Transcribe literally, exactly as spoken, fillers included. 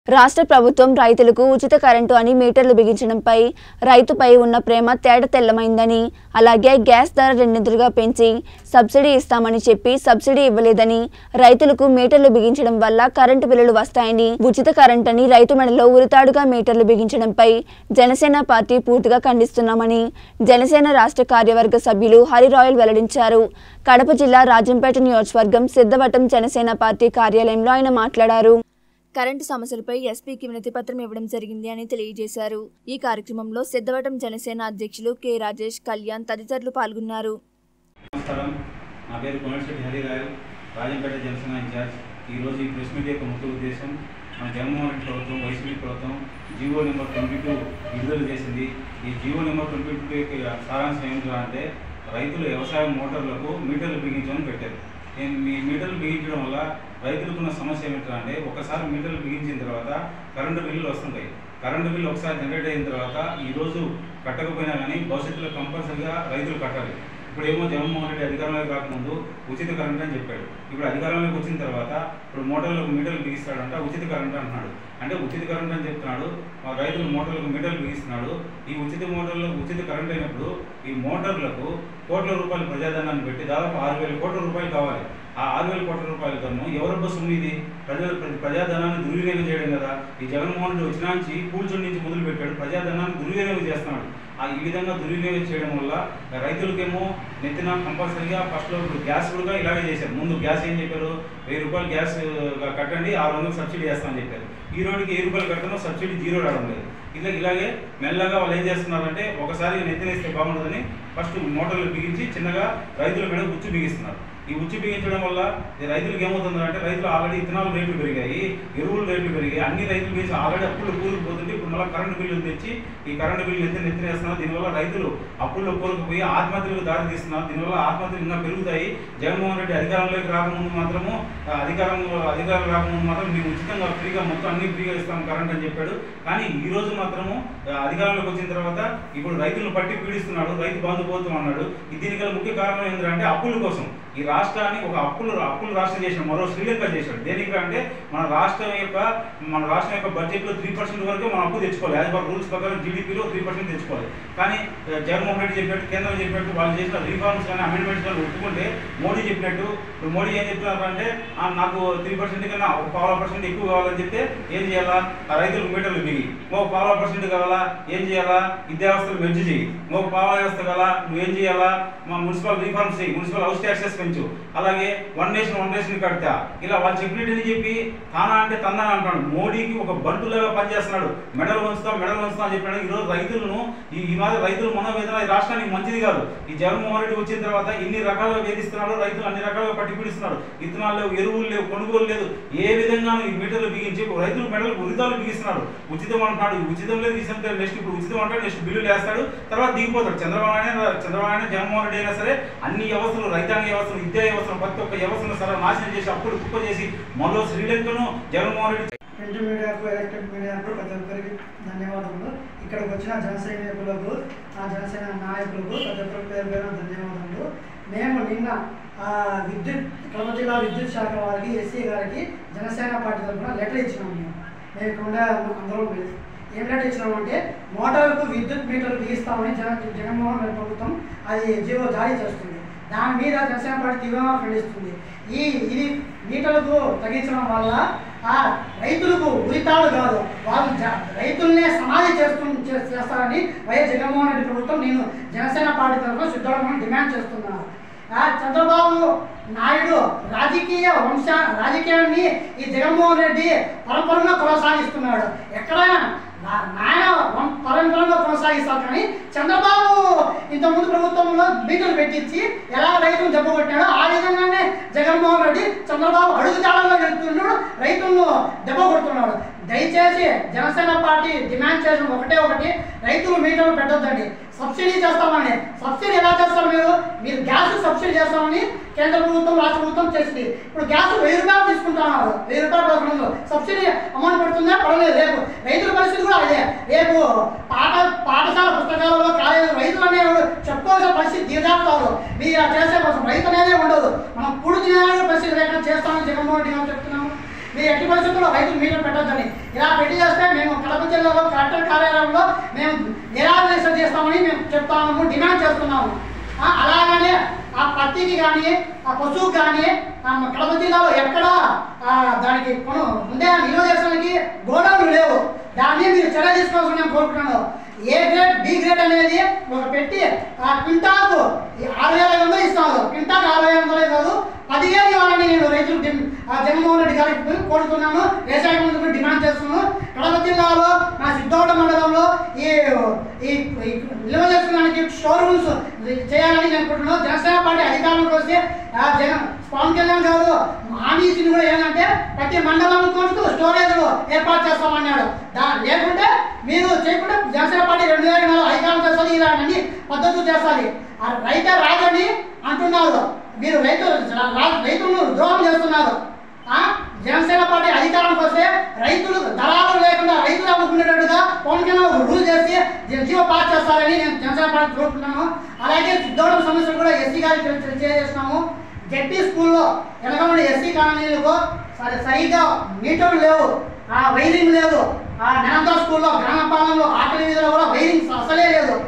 రాష్ట్ర ప్రభుత్వం రైతులకు ఉచిత కరెంటు అని మీటర్లు బిగించడంపై రైతుపై ఉన్న ప్రేమ తేట తెల్లమైందని, అలాగే గ్యాస్ ధర రెండింతలుగా పెంచి సబ్సిడీ ఇస్తామని చెప్పి సబ్సిడీ ఇవ్వలేదని, రైతులకు మీటర్లు బిగించడం వల్ల కరెంటు బిల్లులు వస్తాయని, ఉచిత కరెంటు అని రైతు మెడలో ఉరితాడుగా మీటర్లు బిగించడంపై జనసేన పార్టీ పూర్తిగా ఖండిస్తున్నామని జనసేన రాష్ట్ర కార్యవర్గ సభ్యులు హరిరాయల్ వెల్లడించారు. కడప జిల్లా రాజంపేట నియోజకవర్గం సిద్ధవటం జనసేన పార్టీ కార్యాలయంలో ఆయన మాట్లాడారు. కరెంటు సమస్యలపై ఎస్పీకి వినతి పత్రం ఇవ్వడం జరిగింది అని తెలియజేశారు. ఈ కార్యక్రమంలో సిద్ధవటం జనసేన అధ్యక్షులు కె రాజేష్, కళ్యాణ్ తదితరులు పాల్గొన్నారు. నా పేరు కొనర్శెట్టి హరిరాయల్, రాజంపేట జనసేన ఇన్ఛార్జ్. ఈరోజు ఈ ప్రెస్ మీట్ యొక్క ముఖ్య ఉద్దేశం, మన జగన్మోహన్ రెడ్డి ప్రభుత్వం, వైసీపీ ప్రభుత్వం జీవో నెంబర్ ట్వంటీ టూ విడుదల చేసింది. ఈ జీవో నెంబర్ ట్వంటీ టూ యొక్క సారాంశం ఏమిటంటే, రైతులు వ్యవసాయ మోటార్లకు మీటర్లు బిగించమని పెట్టారు. మీ మీటర్లు బిగించడం వల్ల రైతులకున్న సమస్య ఏమిటంటే, ఒకసారి మీటర్లు బిగించిన తర్వాత కరెంటు బిల్లులు వస్తుంటాయి. కరెంటు బిల్లు ఒకసారి జనరేట్ అయిన తర్వాత ఈరోజు కట్టకపోయినా కానీ భవిష్యత్తులో కంపల్సరీగా రైతులు కట్టాలి. ఇప్పుడు ఏమో జగన్మోహన్ రెడ్డి అధికారంలోకి రాకముందు ఉచిత కరెంట్ అని చెప్పాడు. ఇప్పుడు అధికారంలోకి వచ్చిన తర్వాత ఇప్పుడు మోటార్లకు మీటర్లు బిగిస్తాడంట, ఉచిత కరెంట్ అంటున్నాడు. అంటే ఉచిత కరెంట్ అని చెప్తున్నాడు, మా రైతులు మోటార్లకు మీటర్లు బిగిస్తున్నాడు. ఈ ఉచిత మోటార్లకు ఉచిత కరెంట్ అయినప్పుడు ఈ మోటార్లకు కోట్ల రూపాయలు ప్రజాధనాన్ని పెట్టి దాదాపు ఆరు వేల కోట్ల రూపాయలు కావాలి. ఆ ఆరు వేల కోట్ల రూపాయలతో ఎవరొబ్బ సొమ్ము ఇది? ప్రజల ప్రజాధనాన్ని దుర్వినియోగం చేయడం కదా. ఈ జగన్మోహన్ రెడ్డి వచ్చిన నుంచి కూల్చొని నుంచి మొదలు పెట్టాడు, ప్రజాధనాన్ని దుర్వినియోగం చేస్తున్నాడు. ఆ ఈ విధంగా దుర్వినియోగం చేయడం వల్ల రైతులకేమో నెత్తిన కంపల్సరీగా ఫస్ట్లో ఇప్పుడు గ్యాస్ కూడా ఇలాగే చేశారు. ముందు గ్యాస్ ఏం చెప్పారు, వెయ్యి రూపాయలు గ్యాస్ కట్టండి, ఆరు వందలు సబ్సిడీ చేస్తామని చెప్పారు. ఈ రోజుకి వెయ్యి రూపాయలు కట్టడం సబ్సిడీ జీరో రావడం లేదు. ఇలా ఇలాగే మెల్లగా వాళ్ళు ఏం చేస్తున్నారంటే, ఒకసారి నెత్తినేస్తే బాగుంటుందని ఫస్ట్ మోటార్లు బిగించి చిన్నగా రైతుల మీద ఉచ్చు బిగిస్తున్నారు. ఈ ఉచ్చు బిగించడం వల్ల రైతులకు ఏమవుతుందంటే, రైతులు ఆల్రెడీ ఇథనాల్ రేట్లు పెరిగాయి, ఎరువులు రేట్లు పెరిగాయి, అన్ని రైతులు వేసి ఆల్రెడీ అప్పులు కూరుకుపోతుంటే ఇప్పుడు మళ్ళీ కరెంటు బిల్లులు తెచ్చి ఈ కరెంటు బిల్లు ఎత్తి నెత్తినేస్తున్నారు. దీనివల్ల రైతులు అప్పుల్లో కూరుకుపోయి ఆత్మహత్యలకు దారి తీస్తున్నారు. దీనివల్ల ఆత్మహత్యలు ఇంకా పెరుగుతాయి. జగన్మోహన్ రెడ్డి అధికారంలోకి రాకముందు మాత్రము అధికారంలో అధికారం రాకముందు మాత్రం మేము ఉచితంగా ఫ్రీగా మొత్తం అన్ని ఫ్రీగా ఇస్తాం కరెంట్ అని చెప్పాడు. కానీ ఈ రోజు మాత్రము అధికారంలోకి వచ్చిన తర్వాత ఇప్పుడు రైతులను పట్టి పీడిస్తున్నాడు, రైతు బంధు పోతాం అన్నాడు. దీనికి గల ముఖ్య కారణం ఏంటంటే అప్పుల కోసం. ఈ రాష్ట్రాన్ని ఒక అప్పులు అప్పులు రాష్ట్రం చేశాడు, మరో శ్రీలంక చేశాడు. దేనికి అంటే మన రాష్ట్రం యొక్క మన రాష్ట్రం యొక్క బడ్జెట్లో త్రీ పర్సెంట్ వరకు మనం అప్పు తెచ్చుకోవాలి. యాజ్ పర్ రూల్స్ ప్రకారం జీడీపీలో త్రీ పర్సెంట్ తెచ్చుకోవాలి. కానీ జగన్మోహన్ రెడ్డి చెప్పినట్టు, కేంద్రం చెప్పినట్టు, వాళ్ళు చేసిన రిఫార్మ్స్ కానీ అమెండ్మెంట్స్ కానీ ఒప్పుకుంటే మోడీ చెప్పినట్టు, ఇప్పుడు మోడీ ఏం చెప్తున్నారు అంటే, నాకు త్రీ పర్సెంట్ కన్నా ఒక పావుల పర్సెంట్ ఎక్కువ కావాలని చెప్తే ఏం చేయాలా, ఆ రైతులకు మీటర్లు బిగి ఒక పావుల పర్సెంట్ కావాలా, ఏం చేయాలా, విద్యావ్యవస్థలు మెర్జి చేయి, ఒక పావుల వ్యవస్థ కావాలా, నువ్వేం చేయాలా, మా మున్సిపల్ రిఫార్మ్స్ చేయి, మున్సిపల్ హౌస్ ట్యాక్సెస్ పెంచు, అలాగే వన్ నేషన్ వన్ రేషన్ కడతా. ఇలా వాళ్ళు చెప్పినట్టు చెప్పి తానా అంటే తందాన అంటాడు. మోడీకి ఒక బంటులాగా పనిచేస్తున్నాడు. మెడలు వంచుతాం మెడలు వంచుతాం అని చెప్పినాడు. ఈరోజు రైతులను ఈ ఈ మాదిరి రైతులు మనోవేదన ఈ రాష్ట్రానికి మంచిది కాదు. ఈ జగన్మోహన్ రెడ్డి వచ్చిన తర్వాత ఇన్ని రకాలుగా వేధిస్తున్నాడు, రైతులు అన్ని రకాలుగా పట్టి పీడిస్తున్నాడు. ఇత్తనాలు లేవు, ఎరువులు లేవు, కొనుగోలు లేదు. ఏ విధంగా ఈ మీటర్లు బిగించి రైతులు మెడలు ఉరితాలు బిగిస్తున్నాడు. ఉచితం అంటున్నాడు, ఉచితం లేదు ఇస్తే నెక్స్ట్ ఇప్పుడు ఉచితం అంటాడు, నెక్స్ట్ బిల్లులు వేస్తాడు, తర్వాత దిగిపోతాడు. చంద్రబాబు అయినా చంద్రబాబు అయినా జగన్మోహన్ రెడ్డి అయినా సరే అన్ని వ్యవస్థలు, రైతాంగ వ్యవస్థలు, విద్యా వ్యవస్థలు, ప్రతి ఒక్క వ్యవస్థను సరే నాశనం చేసి అప్పుడు కుప్ప చేసి మరో శ్రీలంకను జగన్మోహన్ రెడ్డి. ప్రింట్ మీడియాకు, ఎలక్ట్రిక్ మీడియాకు ప్రతి ఒక్కరికి ధన్యవాదములు. ఇక్కడికి వచ్చిన జనసైనికులకు, ఆ జనసేన నాయకులకు ప్రతి ఒక్కరి పేరు పేరు ధన్యవాదములు. మేము నిన్న విద్యుత్ కడప జిల్లా విద్యుత్ శాఖ వారికి, ఎస్సీ గారికి జనసేన పార్టీ తరఫున లెటర్ ఇచ్చినాము. మేము మేము ఇక్కడ ఉండే అందరం వెళ్ళి ఏం లెటర్ ఇచ్చినామంటే, మోటార్లకు విద్యుత్ మీటర్లు బిగిస్తామని జగన్ జగన్మోహన్ రెడ్డి ప్రభుత్వం అది జీవో జారీ చేస్తుంది. దాని మీద జనసేన పార్టీ తీవ్రంగా ఖండిస్తుంది. ఈ ఇది మీటర్లకు తగ్గించడం వల్ల ఆ రైతులకు ఉరితాడు కాదు, వాళ్ళు రైతులనే సమాధి చేస్తు చేస్తారని వైఎస్ జగన్మోహన్ రెడ్డి ప్రభుత్వం నేను జనసేన పార్టీ తరఫున సిద్ధమని డిమాండ్ చేస్తున్నాను. చంద్రబాబు నాయుడు రాజకీయ వంశ రాజకీయాన్ని ఈ జగన్మోహన్ రెడ్డి పరంపరంగా కొనసాగిస్తున్నాడు. ఎక్కడైనా నాయన పరంపరంగా కొనసాగిస్తారు. కానీ చంద్రబాబు ఇంతకుముందు ప్రభుత్వంలో మీటర్లు పెట్టించి ఎలా రైతులను దెబ్బ కొట్టినాడో ఆ విధంగానే జగన్మోహన్ రెడ్డి చంద్రబాబు అడుగుజాడల్లో వెళ్తున్నాడు, రైతులను దెబ్బ కొడుతున్నాడు. దయచేసి జనసేన పార్టీ డిమాండ్ చేసిన ఒకటే ఒకటి, రైతులు మీటర్లు పెట్టొద్దండి, సబ్సిడీ చేస్తామని. సబ్సిడీ ఎలా చేస్తారు? మీరు మీరు గ్యాస్ సబ్సిడీ చేస్తామని కేంద్ర ప్రభుత్వం, రాష్ట్ర ప్రభుత్వం చేసింది. ఇప్పుడు గ్యాస్ వెయ్యి రూపాయలు తీసుకుంటున్నారు, వెయ్యి రూపాయలు పడుతుంది. సబ్సిడీ అమౌంట్ పడుతుందా? పడలేదు. రేపు రైతుల పరిస్థితి కూడా అదే. రేపు పాఠ పాఠశాల పుస్తకాలలో కాలేజీ రైతులు అనేవి చెప్పుకోవాల్సిన పరిస్థితి దిగజారుతారు. మీరు చేసే కోసం రైతు అనేది ఉండదు. మనం పూర్తి పరిస్థితి లేకుండా చేస్తామని జగన్మోహన్ రెడ్డి గారు చెప్తున్నాము. మీరు ఎట్టి పరిస్థితుల్లో రైతులు మీటర్ పెట్టొద్దని. ఇలా పెట్టి చేస్తే మేము కడప జిల్లాలో కలెక్టర్ కార్యాలయంలో మేము నిరాదీక్ష చేస్తామని మేము చెప్తాము, డిమాండ్ చేస్తున్నాము. అలాగనే ఆ పత్తికి కానీ ఆ పశువుకి కానీ కడప జిల్లాలో ఎక్కడ దానికి కొను ముందే నిల్వ చేసడానికి గోడౌన్లు లేవు. దాన్ని మీరు చర్య తీసుకోవాల్సి నేను కోరుకుంటున్నాను. ఏ గ్రేడ్ బి గ్రేడ్ అనేది ఒక పెట్టి ఆ క్వింటాకు ఆరు వేల ఐదు వందలు ఇస్తాను. క్వింటాకు ఆరు వేల వందలే కాదు పదివేలు ఇవ్వాలని నేను రైతులు జగన్మోహన్ రెడ్డి గారికి కోరుతున్నాను, వ్యవసాయ మంత్రులు డిమాండ్ చేస్తున్నాను. కడప జిల్లాలో నా సిద్ధోట మండలంలో ఈ ఈ నిల్వ చేసుకోవడానికి షోరూమ్స్ చేయాలని నేను అనుకుంటున్నాను. జనసేన పార్టీ అధికారంలోకి వస్తే జగన్ పవన్ కళ్యాణ్ గారు హామీ ఇచ్చింది కూడా ఏంటంటే ప్రతి మండలం కొంటూ స్టోరేజ్లు ఏర్పాటు చేస్తామన్నాడు. దా లేకుంటే మీరు చేయకుండా జనసేన పార్టీ రెండు వేల నాలుగు అధికారం చేస్తుంది, ఇలా అన్ని పద్ధతులు చేస్తుంది. ఆ రైతే రాజని అంటున్నారు, మీరు రైతులు రైతులను ద్రోహం చేస్తున్నారు. జనసేన పార్టీ అధికారంకి వస్తే రైతులు దళాలు లేకుండా రైతులు అమ్ముకునేటట్టుగా పవన్ కళ్యాణ్ రూల్ చేసి జీవో పాస్ చేస్తారని నేను జనసేన పార్టీ కోరుకుంటున్నాను. అలాగే సిద్ధోడం సమస్యలు కూడా ఎస్సీ గారికి తెలియజేస్తున్నాము. జెడ్పీ స్కూల్లో వెనకబడి ఎస్సీ కాలనీలకు సరిగ్గా మీటర్లు లేవు, ఆ వైరింగ్ లేదు. ఆ నిరంతర స్కూల్లో గ్రామ పాలనలో ఆకలి వీధిలో కూడా వైరింగ్ అసలే లేదు.